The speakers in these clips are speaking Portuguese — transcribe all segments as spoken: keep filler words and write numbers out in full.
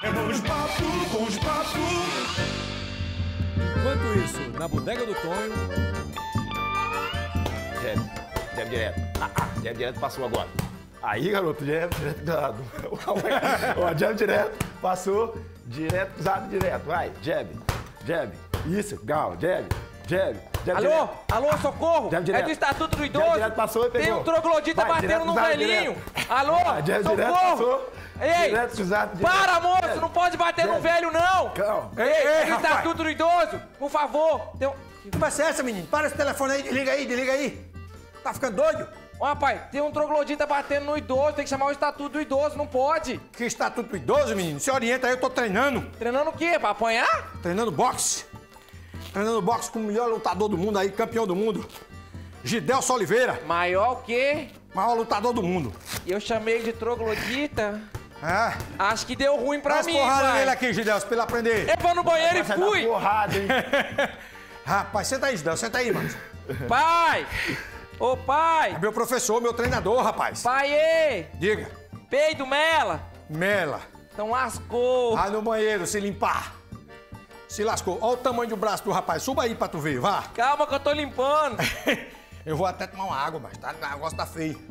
É bons papo, bons papo. Enquanto isso, na bodega do Tonho... Jab, jab direto. Ah, ah, jab direto passou agora. Aí, garoto, jab direto dado. Ó, jab direto, passou, direto, cruzado direto. Vai, jab, jab. Isso, gal, jab, jab. jab Alô? direto. Alô, socorro? Jab É direto. do Estatuto do Idoso? Jab direto passou e pegou. Tem um troglodita Vai, batendo direto, num cruzado, velhinho. direto. Alô? Ah, jab socorro? direto passou. Ei, Direto, cruzado, direto. para, moço, Jab. não pode bater no Jab. velho, não. Calma. Ei, Ei, é do rapaz. Estatuto do Idoso, por favor. Tem um... Que conversa é essa, menino? Para esse telefone aí, desliga aí, desliga aí. Tá ficando doido? Ó, rapaz, tem um troglodita batendo no idoso, tem que chamar o Estatuto do Idoso, não pode. Que estatuto idoso, menino? Se orienta aí, eu tô treinando. Treinando o quê? Pra apanhar? Treinando boxe. Treinando boxe com o melhor lutador do mundo aí, campeão do mundo. Gidelson Oliveira, Maior o quê? maior lutador do mundo. Eu chamei ele de troglodita. É. Acho que deu ruim pra Dá as mim, porradas pai. nele aqui, Gidelson, pra ele aprender. Eu vou no banheiro e Vai dar fui. porrada, hein? Rapaz, senta aí, Gidelson, senta aí, mano. Pai! Ô, pai! É meu professor, meu treinador, rapaz. Pai, ei! Diga. Peido, mela! Mela. Então lascou! Vai no banheiro se limpar. Se lascou. Olha o tamanho do braço do rapaz. Suba aí pra tu ver, vá. Calma que eu tô limpando! Eu vou até tomar uma água, mas tá, o negócio tá feio.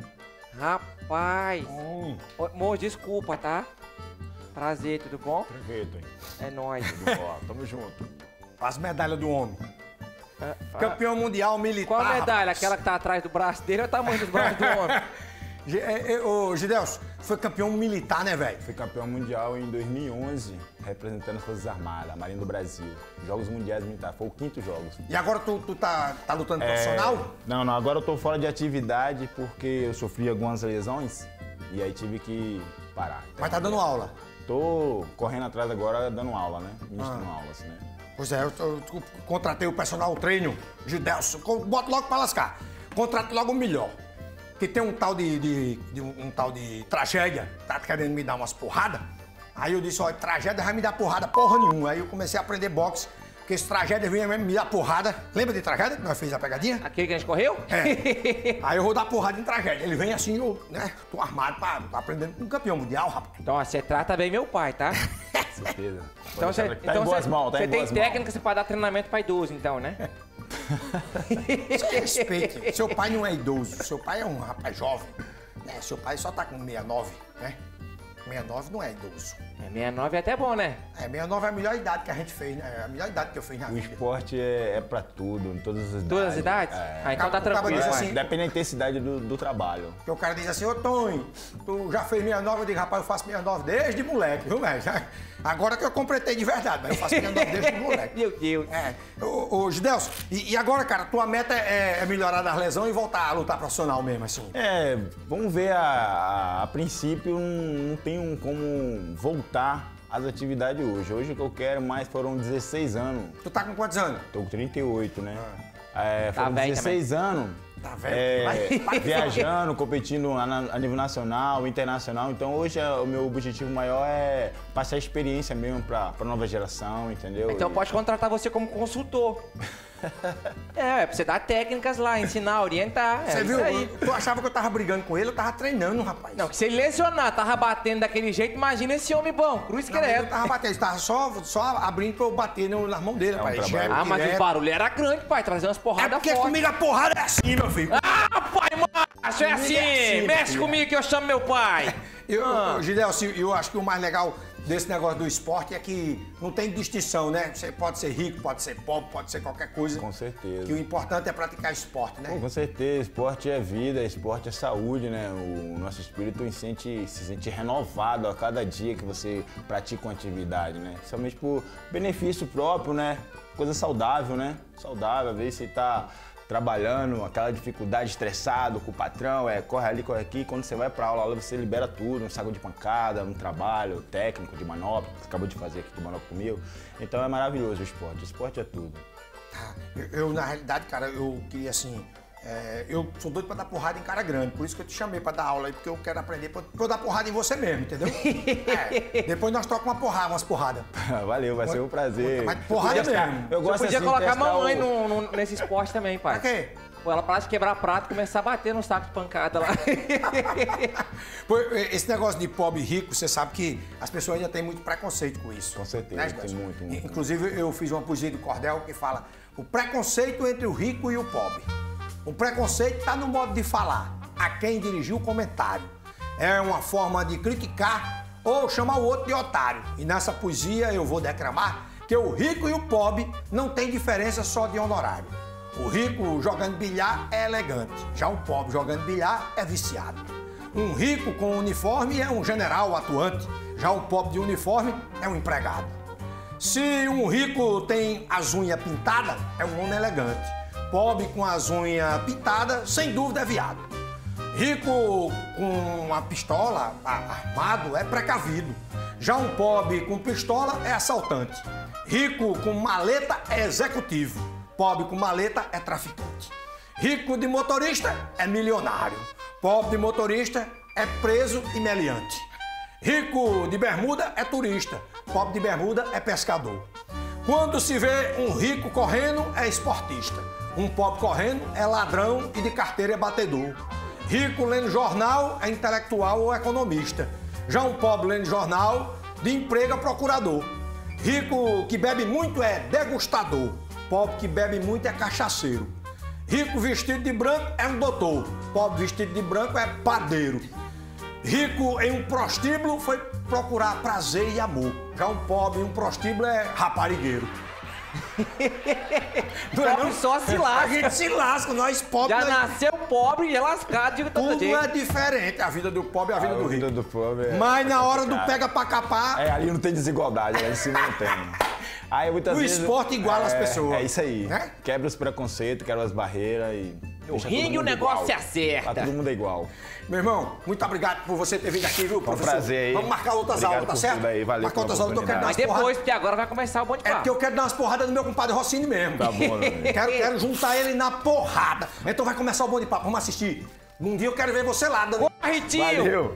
Rapaz! Hum. Ô, moço, desculpa, tá? Prazer, tudo bom? Tranquilo, hein? É nóis. Ó, tamo junto. As medalhas do homem. Ah, ah. Campeão mundial militar. Qual a medalha? rapaz. Aquela que tá atrás do braço dele ou o tamanho dos braços do homem? Gi- é, é, Ô, Gidelson, foi campeão militar, né, velho? Fui campeão mundial em dois mil e onze, representando as Forças Armadas, a Marinha do Brasil. Jogos Mundiais Militares, foi o quinto Jogos. E agora tu, tu tá, tá lutando É, profissional? Não, não, agora eu tô fora de atividade porque eu sofri algumas lesões e aí tive que parar. Então, Mas tá dando aula. Tô correndo atrás agora, dando aula, né? Ministrando Ah. aulas, né? Pois é, eu, tô- eu tô- contratei o personal treino, Gidelson. Co- Bota logo pra lascar. Contrate logo o melhor. Que tem um tal de, de- de um, um tal de tragédia, tá querendo me dar umas porradas. Aí eu disse, olha, tragédia vai me dar porrada porra nenhuma. Aí eu comecei a aprender boxe, porque esse tragédia vinha mesmo me dar porrada. Lembra de tragédia que nós fez a pegadinha? Aquele que a gente correu? É. Aí eu vou dar porrada em tragédia. Ele vem assim, eu, né? Tô armado pra tô aprendendo com um campeão mundial, rapaz. Então, ó, você trata bem meu pai, tá? Com certeza. Então Pode você deixar- tá então em boas você- mãos, tá você em tem boas técnicas pra dar treinamento pra idoso, então, né? Respeite. Seu pai não é idoso, seu pai é um rapaz jovem. Né? Seu pai só tá com sessenta e nove, né? sessenta e nove não é idoso. É sessenta e nove é até bom, né? É, sessenta e nove é a melhor idade que a gente fez, né? É a melhor idade que eu fiz na O vida. esporte é, é pra tudo, em todas as idades. Todas as idades? É. Ah, então tá Acaba- acaba tranquilo. disso vai. assim. Depende da intensidade do, do trabalho. Porque o cara diz assim, ô Tonho, tu já fez sessenta e nove? Eu digo, rapaz, eu faço sessenta e nove desde moleque, viu, velho? Já- Agora que eu completei de verdade, mas eu faço sessenta e nove desde moleque. Meu Deus. É. Ô, ô Gidelson, e, e agora, cara, tua meta é, é melhorar das lesões e voltar a lutar profissional mesmo, assim? É, vamos ver, a, a, a princípio não, não tenho como voltar às atividades hoje. Hoje o que eu quero mais foram dezesseis anos. Tu tá com quantos anos? Tô com trinta e oito, né? É, Tá foram velho dezesseis anos. Tá velho? é, Vai- vai- viajando, competindo a, a nível nacional, internacional. Então hoje é, o meu objetivo maior é passar experiência mesmo pra, pra nova geração, entendeu? Então E- pode contratar você como consultor. É, é pra você dar técnicas lá, ensinar, orientar. É Você isso viu? aí. Tu achava que eu tava brigando com ele, eu tava treinando, rapaz. Não, que se ele lesionar, tava batendo daquele jeito, imagina esse homem bom, cruz Não, ele credo. não tava batendo, ele tava só, só abrindo pra eu bater no, nas mãos dele, É um rapaz. trabalho. Jab Ah, mas direto. o barulho era grande, pai, trazer umas É porradas porque fortes. comigo a porrada é assim, meu filho. Ah, pai, macho, é assim, é assim, mexe filho. comigo que eu chamo meu pai. Eu, Ah. eu, Gidelson, eu acho que o mais legal desse negócio do esporte é que não tem distinção, né? Você pode ser rico, pode ser pobre, pode ser qualquer coisa. Com certeza. Que o importante é praticar esporte, né? Pô, com certeza, esporte é vida, esporte é saúde, né? O nosso espírito se sente, se sente renovado a cada dia que você pratica uma atividade, né? Principalmente por benefício próprio, né? Coisa saudável, né? Saudável, às vezes você tá trabalhando, aquela dificuldade, estressado com o patrão, é corre ali, corre aqui, quando você vai pra aula, aula você libera tudo, um saco de pancada, um trabalho técnico de manobra, que você acabou de fazer aqui de manobra comigo. Então é maravilhoso o esporte, o esporte é tudo. Tá. Eu, eu, na realidade, cara, eu queria assim. é, eu sou doido pra dar porrada em cara grande, por isso que eu te chamei pra dar aula aí, porque eu quero aprender pra, pra eu dar porrada em você mesmo, entendeu? É, depois nós trocamos uma porrada, umas porradas. Valeu, vai ser um prazer. Mas porrada Testar. mesmo. Eu Você gosto podia assim, colocar a testar mamãe o- no, no- nesse esporte também, pai. Pra quê? Ou ela para de quebrar prato e começar a bater no saco de pancada lá. Pô, esse negócio de pobre e rico, você sabe que as pessoas ainda têm muito preconceito com isso. Com certeza, né, tem muito, muito. Inclusive, eu fiz uma poesia de cordel que fala o preconceito entre o rico e o pobre. O preconceito está no modo de falar, a quem dirigiu o comentário. É uma forma de criticar ou chamar o outro de otário. E nessa poesia eu vou declamar que o rico e o pobre não tem diferença só de honorário. O rico jogando bilhar é elegante, já o pobre jogando bilhar é viciado. Um rico com uniforme é um general atuante, já o pobre de uniforme é um empregado. Se um rico tem as unhas pintadas, é um homem elegante. Pobre com as unhas pintadas, sem dúvida é viado. Rico com uma pistola armado é precavido. Já um pobre com pistola é assaltante. Rico com maleta é executivo. Pobre com maleta é traficante. Rico de motorista é milionário. Pobre de motorista é preso e meliante. Rico de bermuda é turista. Pobre de bermuda é pescador. Quando se vê um rico correndo, é esportista. Um pobre correndo é ladrão e de carteira é batedor. Rico lendo jornal é intelectual ou economista. Já um pobre lendo jornal, de emprego é procurador. Rico que bebe muito é degustador. Pobre que bebe muito é cachaceiro. Rico vestido de branco é um doutor. Pobre vestido de branco é padeiro. Rico em um prostíbulo foi procurar prazer e amor. Já um pobre em um prostíbulo é raparigueiro. Pobre só se lasca. A gente se lasca, nós pobres... Já nós... nasceu pobre e é lascado de todo Tudo jeito. é diferente. A vida do pobre é a vida A do rico. vida do pobre é Mas na hora do complicado. pega pra capar... É, ali não tem desigualdade, lá em cima não tem. Aí, muitas O vezes, esporte iguala as é, pessoas. É isso aí. Né? Quebra os preconceitos, quebra as barreiras e... No deixa ringue todo o mundo negócio igual. se acerta. Tá todo mundo igual. Meu irmão, muito obrigado por você ter vindo aqui, viu, Foi um professor? prazer aí. Vamos marcar outras Obrigado aulas, tá por certo? tudo aí, valeu Marcar pela outras aulas, eu quero dar Mas umas depois, porradas. porque agora vai começar o bonde de É papo. porque eu quero dar umas porradas no meu compadre Rossini mesmo. Tá bom, meu amigo. Quero, quero juntar ele na porrada. Então vai começar o bonde de papo, vamos assistir. Um dia eu quero ver você lá, Dani. Corre, tio! Valeu!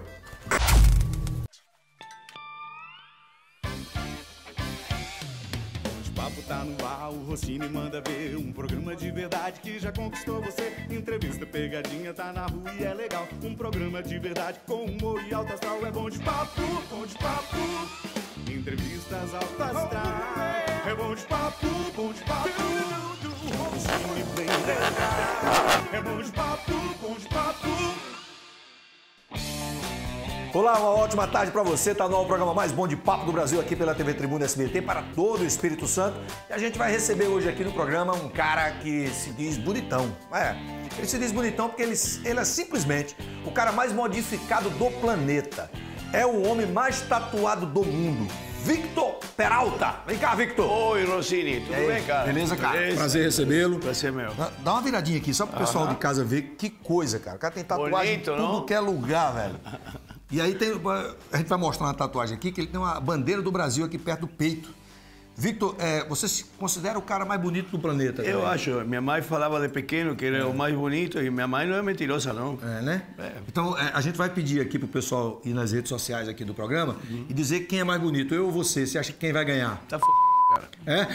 O papo tá no ar, o Rossini manda ver. Um programa de verdade que já conquistou você. Entrevista pegadinha, tá na rua e é legal. Um programa de verdade com humor e alto astral. É bom de papo, bom de papo. Entrevistas alto astral. É bom de papo, bom de papo. Rossini vem legal. É bom de papo, bom de papo. Olá, uma ótima tarde pra você. Tá no ar o programa mais bom de papo do Brasil aqui pela T V Tribuna S B T para todo o Espírito Santo. E a gente vai receber hoje aqui no programa um cara que se diz bonitão. É, ele se diz bonitão porque ele, ele é simplesmente o cara mais modificado do planeta. É o homem mais tatuado do mundo. Victor Peralta. Vem cá, Victor. Oi, Rossini, tudo E aí, bem, cara? Beleza, cara? Beleza. Prazer recebê-lo. Prazer meu. Dá- Dá uma viradinha aqui, só pro pessoal de casa ver que coisa, cara. O cara tem tatuagem Bonito, em tudo não? que é lugar, velho. E aí tem, a gente vai mostrar uma tatuagem aqui, que ele tem uma bandeira do Brasil aqui perto do peito. Victor, é, você se considera o cara mais bonito do planeta? Eu também? acho, minha mãe falava de pequeno que era o mais bonito e minha mãe não é mentirosa, não. É, né? Então, é, a gente vai pedir aqui pro pessoal ir nas redes sociais aqui do programa e dizer quem é mais bonito, eu ou você. Você acha que quem vai ganhar? Tá f... cara.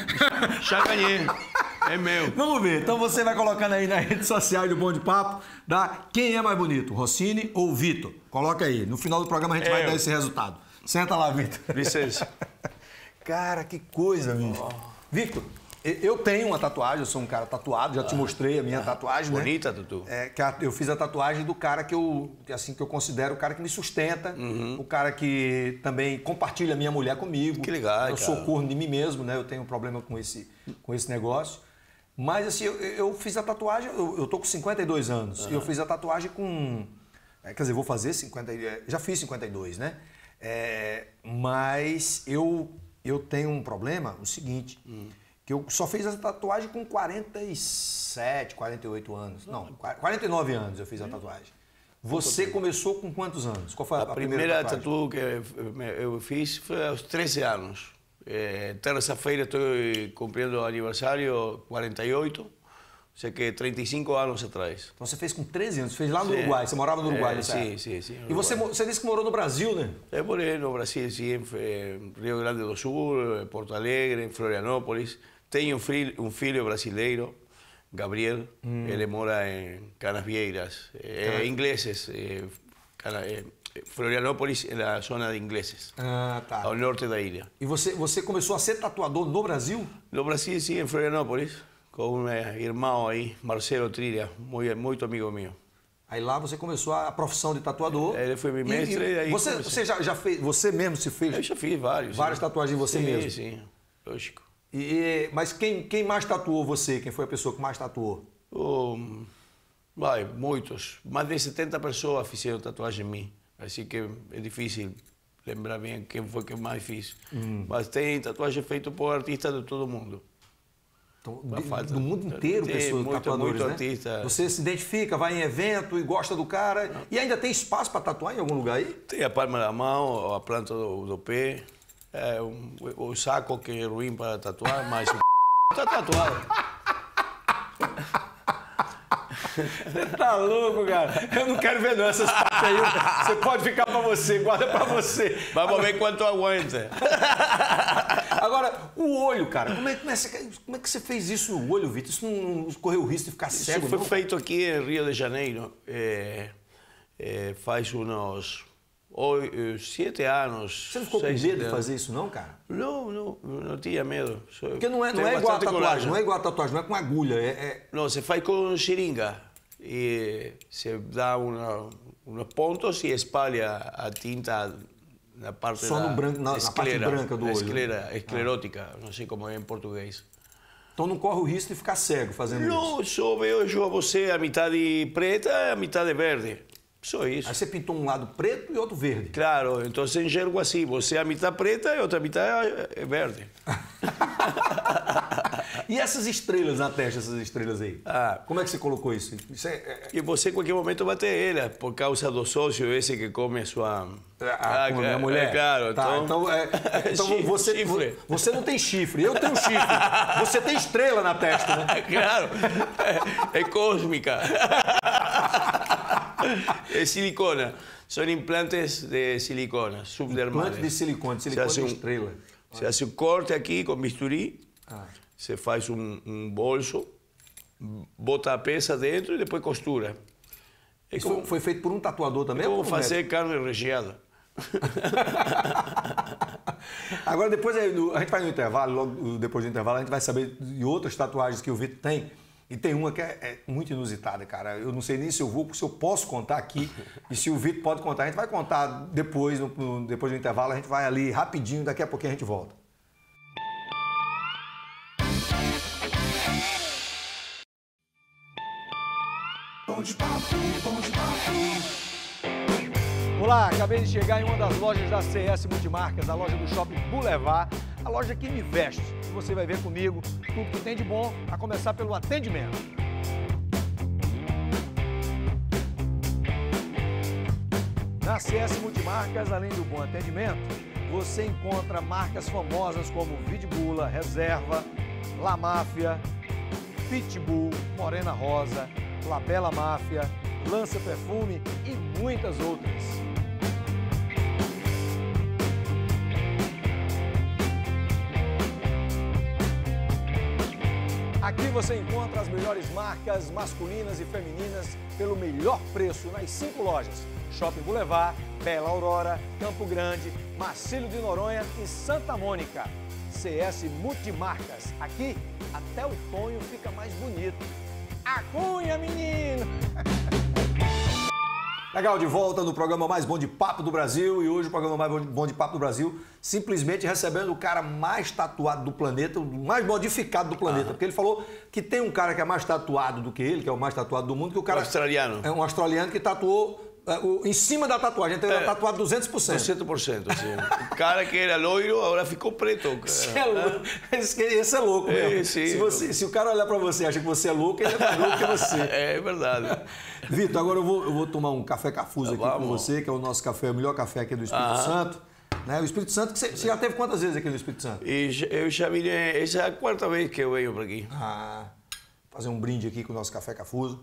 É? Já ganhei. É meu. Vamos ver. Então você vai colocando aí nas redes sociais do Bom de Papo, dá quem é mais bonito, Rossini ou Vitor? Coloca aí. No final do programa a gente vai Eu. dar esse resultado. Senta lá, Vitor. Licença. Cara, que coisa, bicho. Victor, e- eu tenho uma tatuagem, eu sou um cara tatuado, já te mostrei a minha tatuagem, né? Bonita, Tutu. É, que a- eu fiz a tatuagem do cara que eu, que, assim, que eu considero o cara que me sustenta, o cara que também compartilha a minha mulher comigo. Que legal, Eu sou cara. corno de mim mesmo, né? Eu tenho um problema com esse, com esse negócio. Mas assim, eu, eu fiz a tatuagem, eu, eu tô com cinquenta e dois anos. E eu fiz a tatuagem com... é, quer dizer, vou fazer cinquenta... e- é, já fiz cinquenta e dois, né? É, mas eu, eu tenho um problema, o seguinte... Que eu só fiz essa tatuagem com quarenta e sete, quarenta e oito anos. Não, quarenta e nove anos eu fiz a tatuagem. Você começou com quantos anos? Qual foi a, A a primeira tatuagem? tatu que eu fiz foi aos treze anos. É, terça-feira estou cumprindo aniversário quarenta e oito, ou seja que trinta e cinco anos atrás. Então você fez com treze anos, fez lá no Sim. Uruguai, você morava no Uruguai, É, nessa sim, época. sim, sim, no E você, mo- você disse que morou no Brasil, né? Eu morei no Brasil, sim, em Rio Grande do Sul, em Porto Alegre, em Florianópolis. Tenho um filho, um filho brasileiro Gabriel, ele mora em Canasvieiras, é, ingleses, é, Cana, é, Florianópolis é a zona de ingleses, Ah, tá. ao norte da ilha. E você, você começou a ser tatuador no Brasil? No Brasil, sim, em Florianópolis, com um irmão aí, Marcelo Trilha, muito, muito amigo meu. Aí lá você começou a profissão de tatuador. Ele foi meu mestre E, e e aí você, comecei. você já, já fez, você mesmo se fez? Eu já fiz vários. Várias sim. tatuagens em você sim, mesmo? Sim, sim, lógico. E, e- mas quem, quem mais tatuou você? Quem foi a pessoa que mais tatuou? Um, vai, muitos. Mais de setenta pessoas fizeram tatuagem em mim. Assim que é difícil lembrar bem quem foi que mais fiz. Mas tem tatuagem feita por artistas de todo mundo. Então, Não de- falta. do mundo inteiro, Tem pessoas muito, tatuadores, muito né? artista. Você se identifica, vai em evento e gosta do cara. E ainda tem espaço para tatuar em algum lugar aí? Tem a palma da mão, a planta do, do pé, é, um, o saco que é ruim para tatuar, mas o está tatuado. Tá louco, cara. Eu não quero ver não essas partes aí. Você pode ficar para você, guarda para você. Vamos ver quanto aguenta. Agora, o olho, cara. Como é, como é, como é que você fez isso no olho, Vitor? Isso não correu o risco de ficar Isso cego, foi não? feito aqui em Rio de Janeiro. É, é, faz uns oi- sete anos. Você não ficou com seis, medo de sete fazer isso, não, cara? Não, não, não tinha medo. Só Porque não é, não tenho é igual a bastante tatuagem, coragem. não é igual a tatuagem, não é com agulha. É, é- Não, se faz com seringa. E se dá uma, uns pontos e espalha a tinta na parte Só da no branco- na- na parte esclera, branca do a olho. Esclera, esclerótica, não sei como é em português. Então não corre o risco de ficar cego fazendo isso. Não, só vejo você a metade preta e a metade verde. Só isso. Aí você pintou um lado preto e outro verde. Claro, então eu enxergo assim, você a metade preta e outra metade é verde. E essas estrelas na testa, essas estrelas aí? Ah. Como é que você colocou isso? Isso é, é- E você, em qualquer momento, vai ter ela, por causa do sócio esse que come a sua... Ah, com a minha é, mulher? É claro, Tá, então... então, é, então Chifre, você, chifre. você não tem chifre, eu tenho chifre. Você tem estrela na testa, né? Claro, é, é cósmica. É silicona. São implantes de silicona, subdermais. Implante de silicone, Se silicone hace de um- estrela. Você faz um corte aqui com bisturi, Ah. você faz um, um bolso, bota a peça dentro e depois costura. É Isso como, foi, foi feito por um tatuador também? é como ou por um fazer carne recheada. Agora, depois aí, no- a gente vai no intervalo, logo depois do intervalo, a gente vai saber de outras tatuagens que o Vitor tem. E tem uma que é, é muito inusitada, cara. Eu não sei nem se eu vou, se eu posso contar aqui. E se o Vitor pode contar, a gente vai contar depois, no, no- depois do intervalo, a gente vai ali rapidinho, daqui a pouquinho a gente volta. Olá, acabei de chegar em uma das lojas da C S Multimarcas, a loja do Shopping Boulevard, a loja que me veste. E você vai ver comigo tudo que tem de bom, a começar pelo atendimento. Na C S Multimarcas, além do bom atendimento, você encontra marcas famosas como Vidbula, Reserva, La Máfia, Pitbull, Morena Rosa, La Bella Máfia, Lança Perfume e muitas outras. Aqui você encontra as melhores marcas masculinas e femininas pelo melhor preço nas cinco lojas: Shopping Boulevard, Bela Aurora, Campo Grande, Marcílio de Noronha e Santa Mônica. C S Multimarcas. Aqui até o Tonho fica mais bonito. A cunha, menino! Legal, de volta no programa mais bom de papo do Brasil. E hoje o programa mais bom de papo do Brasil, simplesmente recebendo o cara mais tatuado do planeta, o mais modificado do planeta. Porque ele falou que tem um cara que é mais tatuado do que ele, que é o mais tatuado do mundo, que o cara... Um australiano. É um australiano que tatuou é, o- em cima da tatuagem. Então ele é tatuado duzentos por cento. cem por cento, sim. O cara que era loiro agora ficou preto. Esse é louco. Esse, esse é louco mesmo. É, sim. se, você- se o cara olhar pra você e acha que você é louco, ele é mais louco que você. É verdade. Vitor, agora eu vou, eu vou tomar um café Cafuso aqui com Vamos. você, que é o nosso café, o melhor café aqui do Espírito Santo. Né? O Espírito Santo, que você, você já teve quantas vezes aqui no Espírito Santo? E já- eu já vim, essa é a quarta vez que eu venho por aqui. Ah, fazer um brinde aqui com o nosso café Cafuso.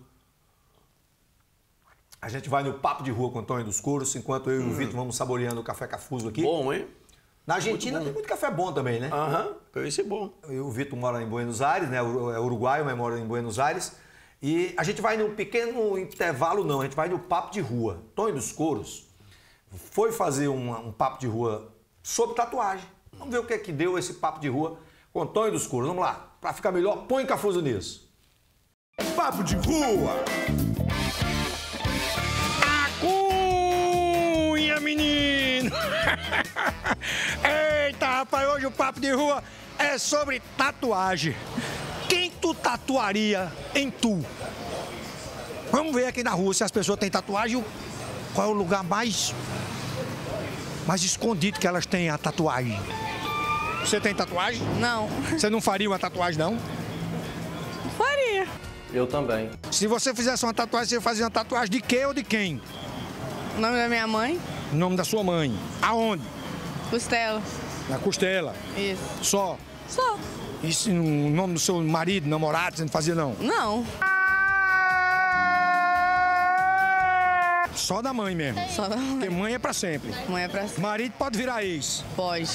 A gente vai no papo de rua com o Antônio dos Couros, enquanto eu e o Vitor vamos saboreando o café Cafuso aqui. Bom, hein? Na Argentina tem muito café bom também, né? Aham, uhum, esse é bom. O Vitor mora em Buenos Aires, né? É uruguaio, mas mora em Buenos Aires. E a gente vai num pequeno intervalo, não. A gente vai no papo de rua. Tonho dos Couros foi fazer um, um papo de rua sobre tatuagem. Vamos ver o que é que deu esse papo de rua com Tonho dos Couros. Vamos lá. Pra ficar melhor, põe Cafuso nisso. Papo de rua. Cunha, menino! Eita, rapaz, hoje o papo de rua é sobre tatuagem. Quem tu tatuaria em tu? Vamos ver aqui na rua se as pessoas têm tatuagem. Qual é o lugar mais, mais escondido que elas têm a tatuagem? Você tem tatuagem? Não. Você não faria uma tatuagem, não? Faria. Eu também. Se você fizesse uma tatuagem, você fazia uma tatuagem de quê ou de quem? O nome da minha mãe? O nome da sua mãe. Aonde? Costela. Na costela. Isso. Só? Só. E se o nome do seu marido, namorado, você não fazia, não? Não. Só da mãe mesmo. Só da Porque mãe. mãe é pra sempre. Mãe é pra... Marido pode virar ex. Pode.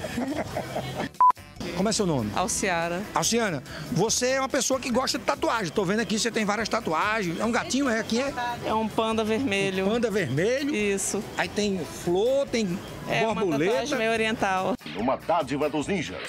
Como é seu nome? Alciara. Alciana, você é uma pessoa que gosta de tatuagem. Tô vendo aqui, você tem várias tatuagens. É um gatinho, é? Aqui é? É um panda vermelho. Panda vermelho. Isso. Aí tem flor, tem É uma borboleta. tatuagem meio oriental. Uma dádiva dos ninjas.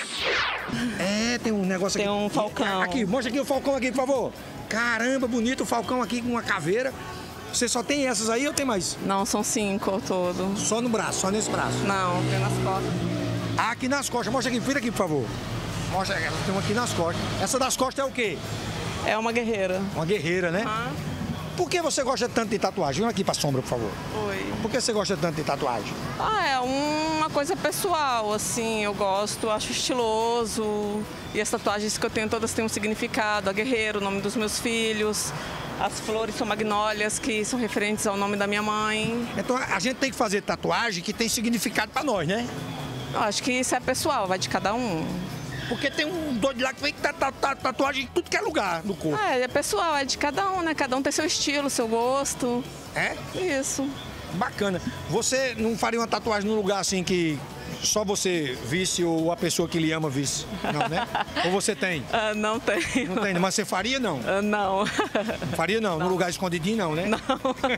É, tem um negócio Tem aqui. um falcão. Aqui, mostra aqui o falcão aqui, por favor. Caramba, bonito o falcão aqui com uma caveira. Você só tem essas aí ou tem mais? Não, são cinco ao todo. Só no braço, só nesse braço. Não, tem nas costas. Ah, aqui nas costas. Mostra aqui, vira aqui, por favor. Mostra, tem uma aqui nas costas. Essa das costas é o quê? É uma guerreira. Uma guerreira, né? Aham. Por que você gosta tanto de tatuagem? Vem aqui pra sombra, por favor. Oi. Por que você gosta tanto de tatuagem? Ah, é uma coisa pessoal, assim, eu gosto, acho estiloso. E as tatuagens que eu tenho todas têm um significado. A guerreira, o nome dos meus filhos. As flores são magnólias, que são referentes ao nome da minha mãe. Então a gente tem que fazer tatuagem que tem significado pra nós, né? Eu acho que isso é pessoal, vai de cada um. Porque tem um doido lá que vem que tá, tá, tá tatuagem em tudo que é lugar no corpo. Ah, é pessoal, é de cada um, né? Cada um tem seu estilo, seu gosto. É? Isso. Bacana. Você não faria uma tatuagem num lugar assim que só você visse ou a pessoa que lhe ama visse? Não, né? Ou você tem? Ah, não tenho. Não tem, mas você faria, não? Ah, não. Faria, não? Num lugar escondidinho, não, né? Não.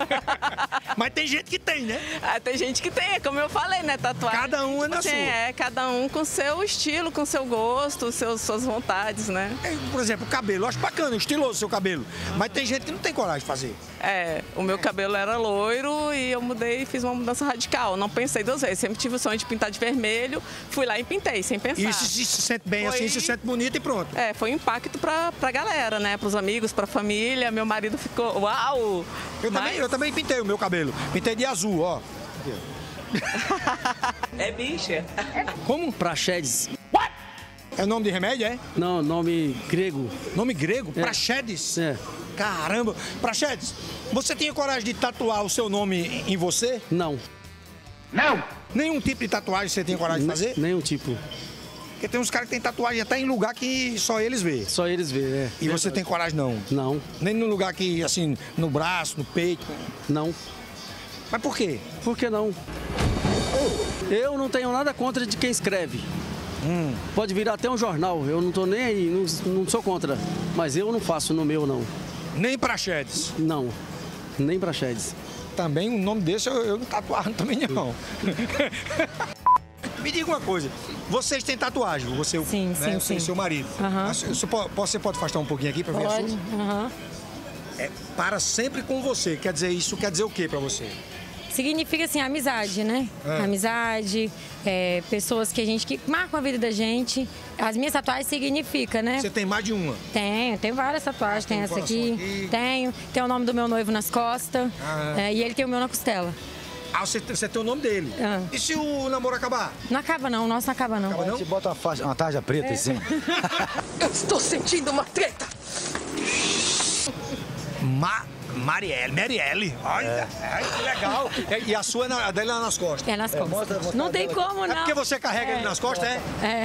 Mas tem gente que tem, né? Ah, tem gente que tem, é como eu falei, né? Tatuagem. Cada um é na Sim, sua. É, cada um com seu estilo, com seu gosto, seus, suas vontades, né? É, por exemplo, o cabelo. Eu acho bacana, estiloso o seu cabelo. Mas tem gente que não tem coragem de fazer. É, o meu cabelo era loiro e eu mudei e fiz uma mudança radical. Não pensei duas vezes. Sempre tive o sonho de pintar de vermelho, fui lá e pintei, sem pensar. E se, se sente bem Foi- assim, se sente bonito e pronto. É, foi um impacto pra, pra galera, né? Pros amigos, pra família. Meu marido ficou, uau! Eu, Mas- também, eu também pintei o meu cabelo. Pintei de azul, ó. É bicha. Como? Praxedes. É nome de remédio, é? Não, nome grego. Nome grego? É. Praxedes? É. Caramba. Praxedes, você tinha coragem de tatuar o seu nome em você? Não. Não! Nenhum tipo de tatuagem você tinha coragem de fazer? Nenhum tipo. Porque tem uns caras que têm tatuagem até em lugar que só eles vê. Só eles vê, é. E você tem coragem não? Não. Nem no lugar que, assim, no braço, no peito. Não. Mas por quê? Por que não? Eu não tenho nada contra de quem escreve. Hum. Pode virar até um jornal. Eu não tô nem aí, não, não sou contra. Mas eu não faço no meu, não. Nem Praxedes? Não. Nem Praxedes. Também um nome desse eu, eu não tatuava também não. Me diga uma coisa, vocês têm tatuagem, você, Sim, né, sim, você e sim. seu marido. Aham. Mas Você pode, você pode afastar um pouquinho aqui para ver a Pode. sua? Aham. É, para sempre com você, quer dizer, isso quer dizer o que para você? Significa assim, amizade, né? É. Amizade, é, pessoas que a gente que marcam a vida da gente. As minhas tatuagens significam, né? Você tem mais de uma? Tenho, tenho várias tatuagens. Tem Tem um essa coração aqui, aqui. tenho. Tem o nome do meu noivo nas costas. Ah, é. é, e ele tem o meu na costela. Ah, você, você tem o nome dele. Ah. E se o namoro acabar? Não acaba não, o nosso não acaba não. Acaba não? Bota uma, faixa, uma tarja preta assim. Eu estou sentindo uma treta. Ma Marielle, Marielle. Olha, ai, que legal. E, e a sua, é na- a dele é nas costas? É nas costas. mostra- mostra não a tem dela. como É não. porque você carrega ele nas costas, é? É.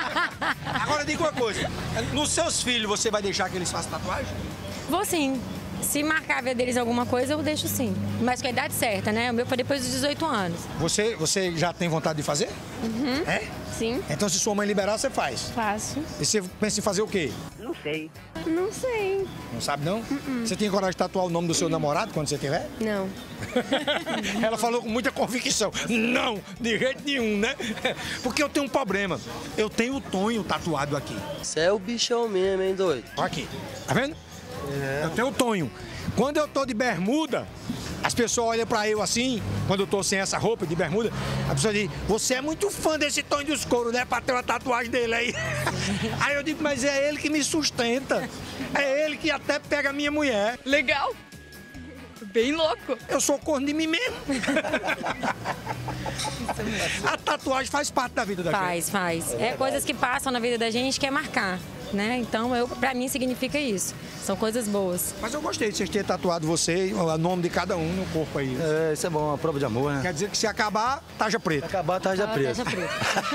Agora diga uma coisa, nos seus filhos você vai deixar que eles façam tatuagem? Vou sim. Se marcar a vida deles alguma coisa, eu deixo sim. Mas com a idade certa, né? O meu foi depois dos dezoito anos. Você, você já tem vontade de fazer? Uhum. É? Sim. Então, se sua mãe liberar, você faz? Faço. E você pensa em fazer o quê? Não sei. Não sei. Não sabe, não? Uh-uh. Você tem coragem de tatuar o nome do seu namorado quando você tiver? Não. Ela falou com muita convicção. Não, de jeito nenhum, né? Porque eu tenho um problema. Eu tenho o Tonho tatuado aqui. Você é o bichão mesmo, hein, doido? Aqui, tá vendo? É. Eu tenho o Tonho. Quando eu tô de bermuda, as pessoas olham pra eu assim, quando eu tô sem essa roupa de bermuda, a pessoa diz, você é muito fã desse Tonho dos Couros, né? Pra ter uma tatuagem dele aí. Aí eu digo, mas é ele que me sustenta. É ele que até pega a minha mulher. Legal. Bem louco. Eu sou corno de mim mesmo. A tatuagem faz parte da vida da gente. Faz, faz. É, é coisas que passam na vida da gente que é marcar, né? Então, eu, pra mim, significa isso. São coisas boas. Mas eu gostei de vocês terem tatuado você, o nome de cada um no corpo aí. É, isso é bom, uma prova de amor, né? Quer dizer que se acabar, taja preta. Se acabar, taja Ah, preta. taja preta.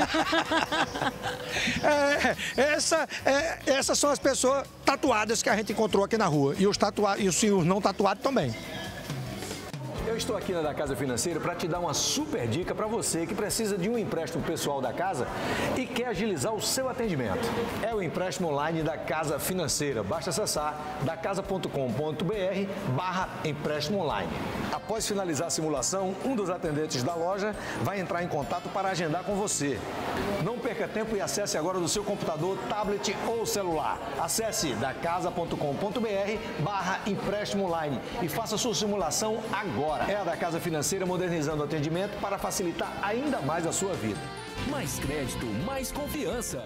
É, essa, é, essas são as pessoas tatuadas que a gente encontrou aqui na rua. E os, tatua e os, e os não tatuados também. Eu estou aqui na Da Casa Financeira para te dar uma super dica para você que precisa de um empréstimo pessoal da casa e quer agilizar o seu atendimento. É o empréstimo online da Casa Financeira. Basta acessar dacasa ponto com ponto br barra empréstimo online. Após finalizar a simulação, um dos atendentes da loja vai entrar em contato para agendar com você. Não perca tempo e acesse agora do seu computador, tablet ou celular. Acesse dacasa ponto com ponto br barra empréstimo online e faça sua simulação agora. É a Da Casa Financeira modernizando o atendimento para facilitar ainda mais a sua vida. Mais crédito, mais confiança.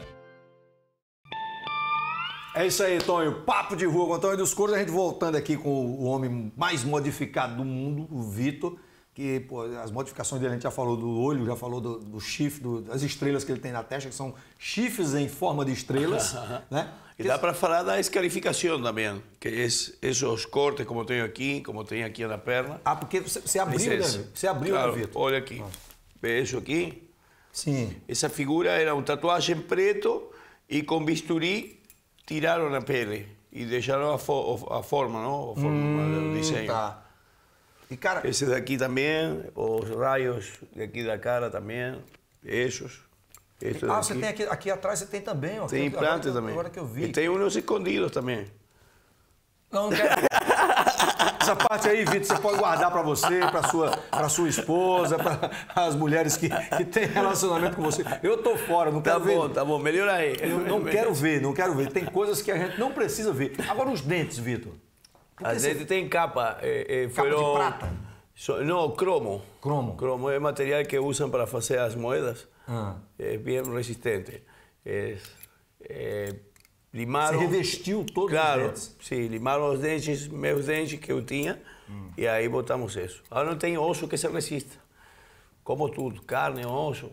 É isso aí, Tonho. Papo de rua com o Tonho dos Couros. A gente voltando aqui com o homem mais modificado do mundo, o Vitor. Que, pô, as modificações dele, a gente já falou do olho, já falou do, do chifre, do, das estrelas que ele tem na testa, que são chifres em forma de estrelas, né? E dá para falar da escarificação também, que é esses cortes como tenho aqui, como tenho aqui na perna. Ah, porque você abriu, né? Você abriu, claro, né, Vitor? olha aqui. Vê isso aqui? Sim. Essa figura era uma tatuagem preto e com bisturi tiraram a pele e deixaram a, fo a forma, não? A forma hum, do desenho. Tá. E cara... Esse daqui também, os raios daqui da cara também, esses. Este ah, daqui. você tem aqui, aqui atrás, você tem também, ó. Tem implante também. Agora que eu vi. E tem uns escondidos também. Não, não quero. Essa parte aí, Vitor, você pode guardar para você, para sua, para sua esposa, para as mulheres que, que têm relacionamento com você. Eu tô fora, não quero tá ver. Tá bom, tá bom, melhor aí. Eu não quero ver, não quero ver. Tem coisas que a gente não precisa ver. Agora os dentes, Vitor. As dentes você... tem capa. É, é, capa foram... de prata? So, não, cromo. Cromo. Cromo é material que usam para fazer as moedas. Ah. É bem resistente. É, é, limaram... Você revestiu todos claro, os dentes? Sim, limaram os dentes, meus dentes que eu tinha, hum. e aí botamos isso. Agora não tem osso que se resista. Como tudo, carne, osso.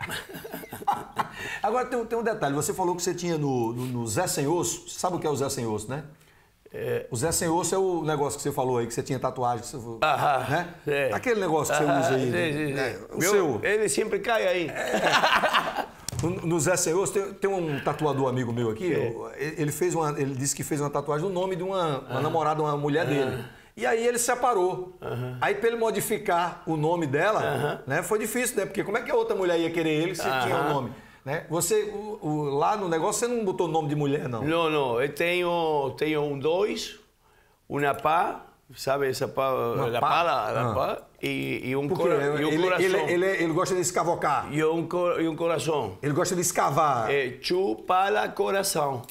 Agora tem, tem um detalhe, você falou que você tinha no, no, no Zé Sem Osso. Você sabe o que é o Zé Sem Osso, né? É... O Zé Sem Osso é o negócio que você falou aí, que você tinha tatuagem. Que você... Aham, né? É. Aquele negócio que você usa aí. Sim, né? sim, sim. É, o Meu, seu... Ele sempre cai aí. É. No Zé Sem Osso, tem, tem um tatuador amigo meu aqui, é. ele, fez uma, ele disse que fez uma tatuagem no nome de uma, uma ah. namorada, uma mulher ah. dele. E aí ele separou. Uh-huh. Aí para ele modificar o nome dela, uh-huh. né, foi difícil, né? Porque como é que a outra mulher ia querer ele se uh-huh. tinha o um nome? Né? Você, o, o, lá no negócio, você não botou nome de mulher, não? Não, não. Eu tenho, tenho um dois, uma pá, sabe essa pá, uma a pá, pá, a ah. pá e, e um, Por cora, e um ele, coração. Ele, ele, ele gosta de escavocar. E um, e um coração. Ele gosta de escavar. É chupa coração.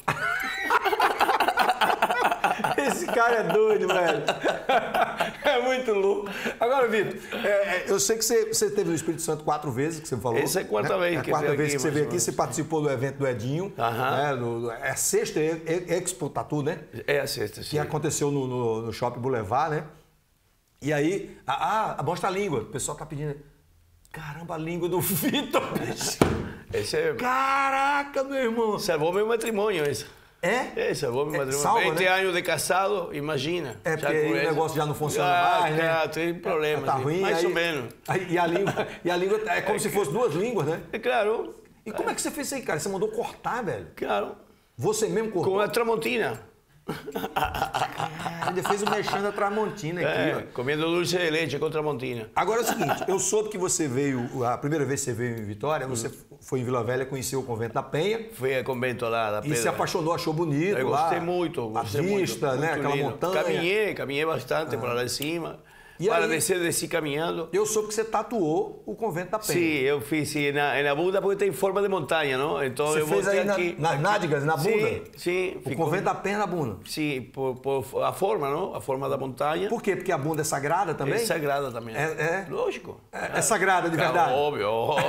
Esse cara é doido, velho. É muito louco. Agora, Vitor, é, é, eu sei que você, você esteve no Espírito Santo quatro vezes, que você falou. Essa é a quarta né? vez é que a quarta vez aqui, que você veio aqui, você participou do evento do Edinho. Uh-huh. Né? No, é a sexta Expo Tatu, né? É a sexta, sim. Que aconteceu no, no, no Shopping Boulevard, né? E aí, ah, a mostra a língua. O pessoal tá pedindo. Caramba, a língua do Vitor, bicho. Esse é... Caraca, meu irmão. Salvou meu matrimônio, esse. É? É, salvou meu matrimônio. É, salva, vinte né? anos de casado, imagina. É, porque aí o negócio já não funciona ah, mais, né? Claro, tem problemas. Tá ruim, mais aí, ou menos. Aí, e, a língua, e a língua é como é, se fosse duas línguas, né? É claro. E como é que você fez isso aí, cara? Você mandou cortar, velho? Claro. Você mesmo cortou? Com a tramontina. Ainda fez o mexendo da Tramontina aqui, É, ó. comendo dulce de leite com Tramontina. Agora é o seguinte, eu soube que você veio, a primeira vez que você veio em Vitória, você foi em Vila Velha, conheceu o Convento da Penha. Fui ao convento lá da E Pedra. se apaixonou, achou bonito Eu lá. gostei muito, gostei a vista, muito, né? muito Aquela lindo. montanha. Caminhei, caminhei bastante por lá em cima. E para aí- descer, desci caminhando. Eu soube que você tatuou o Convento da Penha. Sim, eu fiz sim, na, na bunda porque tem forma de montanha, não? Então Você eu fez botei aí na- aqui, nas aqui. nádegas, na bunda? Sim, sim. O Convento da Penha na bunda. Sim, por, por a forma, não? A forma da montanha. Por quê? Porque a bunda é sagrada também? É sagrada também. É, é? Lógico. É, é sagrada de Claro, verdade? Óbvio, óbvio.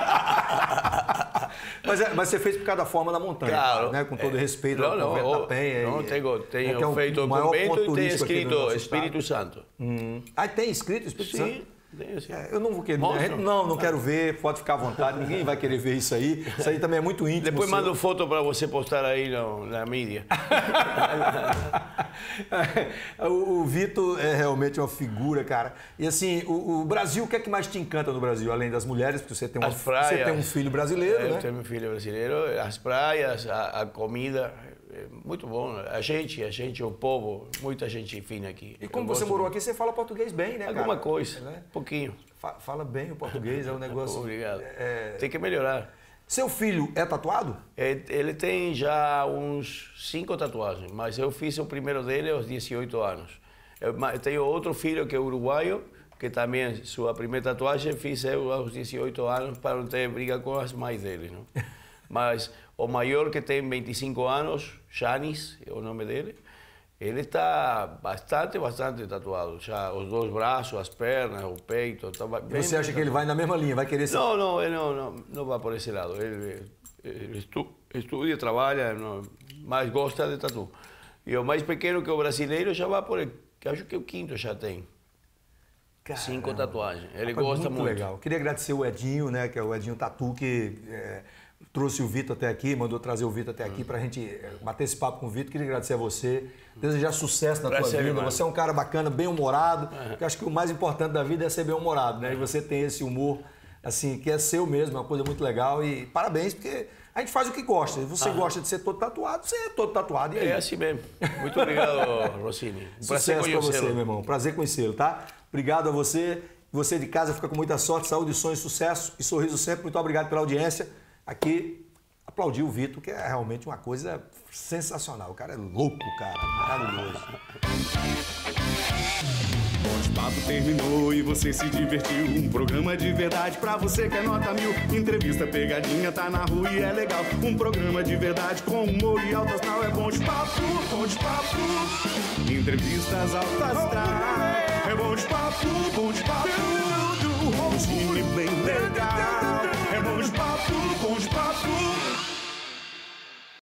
mas, é- mas você fez por causa da forma da montanha, Claro. né? Com todo É. respeito Não, ao não, Convento ó, da Penha. não, e- tenho, tenho é que é o feito o maior convento ponto e tem turístico aqui do escrito nosso Espírito estado. Santo. Hum. Ah, tem escrito Espírito Sim, Santo? tem sim. É, eu não vou querer. Mostra. a gente- não, não quero ver, pode ficar à vontade, ninguém vai querer ver isso aí. Isso aí também é muito íntimo. Depois seu. mando foto para você postar aí no, na mídia. o, o Vitor é realmente uma figura, cara. E assim, o, o Brasil, o que é que mais te encanta no Brasil? Além das mulheres, porque você tem, uma, As praias. você tem um filho brasileiro, É, né? Eu tenho um filho brasileiro. As praias, a, a comida, é muito bom. A gente, a gente, o povo, muita gente fina aqui. E como Eu você gosto morou muito. aqui, você fala português bem, né, cara? Alguma coisa, Né? pouquinho. Fa- Fala bem o português, é um negócio... Obrigado. É... Tem que melhorar. Seu filho é tatuado? É, Ele tem já uns cinco tatuagens, mas eu fiz o primeiro dele aos dezoito anos. Eu ma- tenho outro filho que é uruguaio, que também sua primeira tatuagem fiz eu aos dezoito anos para não ter briga com as mães dele, não? Mas o maior que tem vinte e cinco anos, Janis, é o nome dele, ele está bastante, bastante tatuado. Já os dois braços, as pernas, o peito. Tá E você acha que ele vai na mesma linha, vai querer ser... Não, não, ele não, não, não vai por esse lado. Ele, ele estu, estuda, trabalha, não, mas gosta de tatu. E o mais pequeno que o brasileiro já vai por... Que acho que o quinto já tem. Caramba. Cinco tatuagens. Ele Rapaz, gosta muito. muito. Legal. Queria agradecer o Edinho, né, que é o Edinho Tatu, que é, trouxe o Vitor até aqui, mandou trazer o Vitor até aqui para a gente é, bater esse papo com o Vitor. Queria agradecer a você, desejar sucesso na tua Prazer, vida. irmão. Você é um cara bacana, bem-humorado. Eu acho que o mais importante da vida é ser bem-humorado, né? E você tem esse humor, assim, que é seu mesmo, é uma coisa muito legal. E parabéns, porque a gente faz o que gosta. Você Aham. gosta de ser todo tatuado, você é todo tatuado. E aí? É assim mesmo. Muito obrigado, Rossini. Um prazer Sucesso pra você, conhecê-lo. meu irmão. Prazer conhecê-lo, tá? Obrigado a você. Você de casa fica com muita sorte, saúde, sonhos, sucesso e sorriso sempre. Muito obrigado pela audiência. Aqui, aplaudir o Vitor, que é realmente uma coisa sensacional. O cara é louco, cara. Maravilhoso. O papo terminou e você se divertiu. Um programa de verdade pra você que é nota mil. Entrevista pegadinha, tá na rua e é legal. Um programa de verdade com humor e alto astral. É bom de papo, bom de papo. Entrevistas alto astral. É bom de papo, bom de papo. Um time bem legal. É bom de papo, bom de papo.